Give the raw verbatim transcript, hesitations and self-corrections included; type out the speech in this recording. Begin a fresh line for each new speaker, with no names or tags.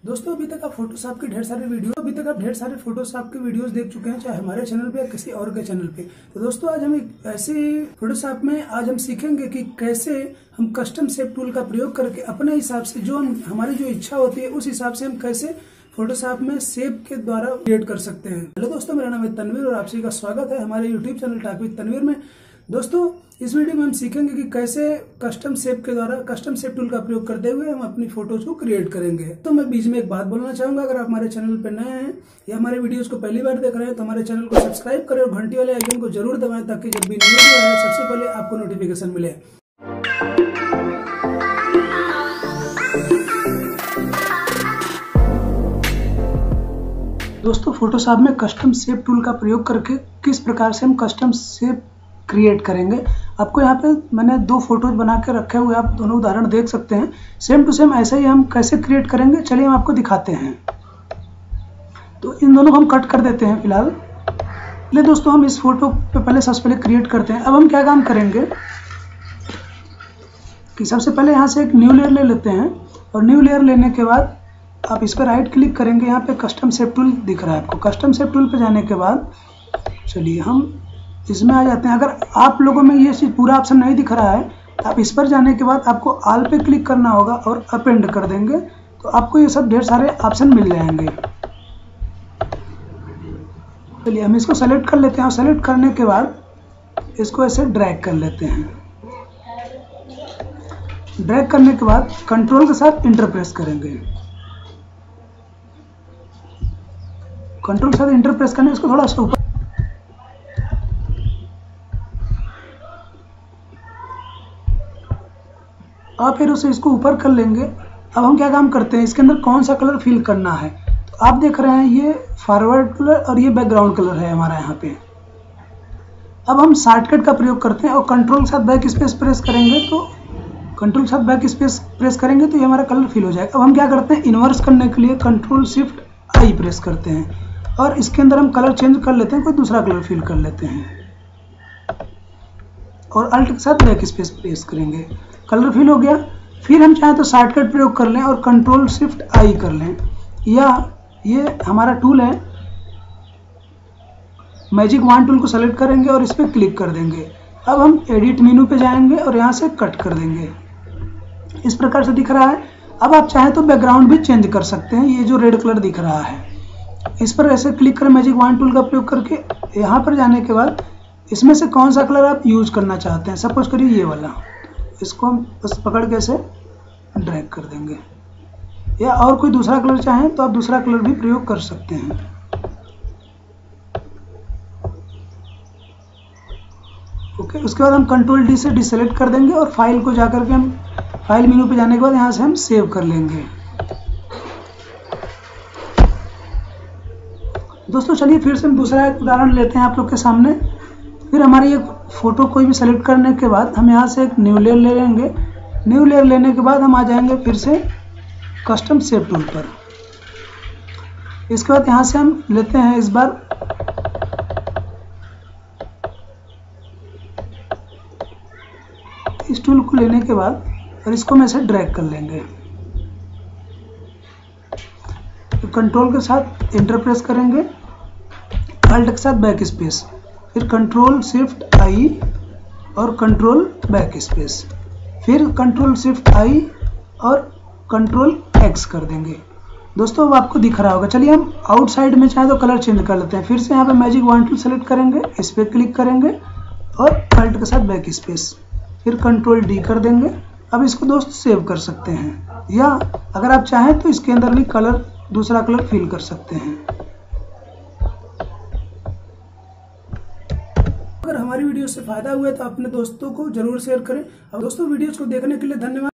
दोस्तों अभी तक आप फोटोशॉप के ढेर सारे वीडियो अभी तक आप ढेर सारे फोटोशॉप के वीडियोस देख चुके हैं, चाहे हमारे चैनल पे या किसी और के चैनल पे। तो दोस्तों आज हम एक ऐसे फोटोशॉप में आज हम सीखेंगे कि कैसे हम कस्टम शेप टूल का प्रयोग करके अपने हिसाब से जो हम हमारी जो इच्छा होती है उस हिसाब से हम कैसे फोटोशॉप में शेप के द्वारा क्रिएट कर सकते हैं। हेलो दोस्तों, मेरा नाम है तनवीर और आप सभी का स्वागत है हमारे YouTube channel talk with Tanveer में। दोस्तों इस वीडियो में हम सीखेंगे कि कैसे कस्टम शेप के द्वारा कस्टम शेप टूल का प्रयोग करते हुए हम अपनी फोटोज को क्रिएट करेंगे। तो मैं बीच में एक बात बोलना चाहूंगा, अगर आप हमारे चैनल पर नए हैं या हमारे वीडियोस को पहली बार देख रहे हैं तो हमारे चैनल को सब्सक्राइब करें और घंटी वाले आइकन को जरूर दबाएं ताकि जब भी न्यू वीडियो आए सबसे पहले आपको नोटिफिकेशन मिले। दोस्तों फोटोशॉप में कस्टम शेप टूल का प्रयोग करके किस प्रकार से हम कस्टम शेप क्रिएट करेंगे, आपको यहाँ पे मैंने दो फोटोज बना के रखे हुए, आप दोनों उदाहरण देख सकते हैं। सेम टू सेम ऐसे ही हम कैसे क्रिएट करेंगे चलिए हम आपको दिखाते हैं। तो इन दोनों को हम कट कर देते हैं फिलहाल। चलिए दोस्तों हम इस फोटो पे पहले सबसे पहले क्रिएट करते हैं। अब हम क्या काम करेंगे कि सबसे पहले यहाँ से एक न्यू लेयर ले लेते हैं और न्यू लेयर लेने के बाद आप इस पर राइट क्लिक करेंगे। यहाँ पे कस्टम शेप टूल दिख रहा है आपको। कस्टम शेप टूल पे जाने के बाद चलिए हम इसमें आ जाते हैं। अगर आप लोगों में ये चीज़ पूरा ऑप्शन नहीं दिख रहा है तो आप इस पर जाने के बाद आपको ऑल पे क्लिक करना होगा और अपेंड कर देंगे तो आपको ये सब ढेर सारे ऑप्शन मिल जाएंगे। चलिए हम इसको सेलेक्ट कर लेते हैं और सेलेक्ट करने के बाद इसको ऐसे ड्रैग कर लेते हैं। ड्रैग करने के बाद कंट्रोल के साथ इंटर प्रेस करेंगे। कंट्रोल के साथ इंटर प्रेस करने इसको थोड़ा सा ऊपर और फिर उसे इसको ऊपर कर लेंगे। अब हम क्या काम करते हैं, इसके अंदर कौन सा कलर फिल करना है। तो आप देख रहे हैं ये फॉरवर्ड कलर और ये बैकग्राउंड कलर है हमारा यहाँ पे। अब हम शॉर्टकट का प्रयोग करते हैं और कंट्रोल के साथ बैक स्पेस प्रेस करेंगे तो कंट्रोल के साथ बैक स्पेस प्रेस करेंगे तो ये हमारा कलर फिल हो जाएगा। अब हम क्या करते हैं, इन्वर्स करने के लिए कंट्रोल शिफ्ट आई प्रेस करते हैं और इसके अंदर हम कलर चेंज कर लेते हैं, कोई दूसरा कलर फिल कर लेते हैं और अल्ट के साथ बैक स्पेस प्रेस करेंगे। कलर फिल हो गया। फिर हम चाहें तो शॉर्टकट प्रयोग कर लें और कंट्रोल शिफ्ट आई कर लें, या ये हमारा टूल है मैजिक वॉन्ड टूल को सेलेक्ट करेंगे और इस पर क्लिक कर देंगे। अब हम एडिट मेनू पे जाएंगे और यहाँ से कट कर देंगे। इस प्रकार से दिख रहा है। अब आप चाहें तो बैकग्राउंड भी चेंज कर सकते हैं। ये जो रेड कलर दिख रहा है इस पर ऐसे क्लिक करें मैजिक वॉन्ड टूल का प्रयोग करके। यहाँ पर जाने के बाद इसमें से कौन सा कलर आप यूज करना चाहते हैं, सपोज करिए ये वाला, इसको हम बस पकड़ के ऐसे ड्रैग कर देंगे। या और कोई दूसरा कलर चाहें तो आप दूसरा कलर भी प्रयोग कर सकते हैं। ओके, उसके बाद हम कंट्रोल डी से डिसेलेक्ट कर देंगे और फाइल को जाकर के हम फाइल मेनू पे जाने के बाद यहाँ से हम सेव कर लेंगे। दोस्तों चलिए फिर से हम दूसरा एक उदाहरण लेते हैं आप लोग के सामने। फिर हमारी एक फोटो कोई भी सेलेक्ट करने के बाद हम यहाँ से एक न्यू लेयर ले लेंगे। न्यू लेयर लेने के बाद हम आ जाएंगे फिर से कस्टम शेप टूल पर। इसके बाद यहाँ से हम लेते हैं इस बार इस टूल को लेने के बाद और इसको हम ऐसे ड्रैग कर लेंगे। कंट्रोल के साथ इंटर प्रेस करेंगे, अल्ट के साथ बैक स्पेस, फिर कंट्रोल शिफ्ट आई और कंट्रोल बैक स्पेस, फिर कंट्रोल शिफ्ट आई और कंट्रोल एक्स कर देंगे। दोस्तों अब आपको दिख रहा होगा। चलिए हम आउटसाइड में चाहे तो कलर चेंज कर लेते हैं। फिर से यहाँ पे मैजिक वॉन्ड टूल सेलेक्ट करेंगे, इस पर क्लिक करेंगे और अल्ट के साथ बैक स्पेस, फिर कंट्रोल डी कर देंगे। अब इसको दोस्त सेव कर सकते हैं, या अगर आप चाहें तो इसके अंदर भी कलर दूसरा कलर फिल कर सकते हैं। अगर हमारी वीडियो से फायदा हुआ तो अपने दोस्तों को जरूर शेयर करें। और दोस्तों वीडियोस को देखने के लिए धन्यवाद।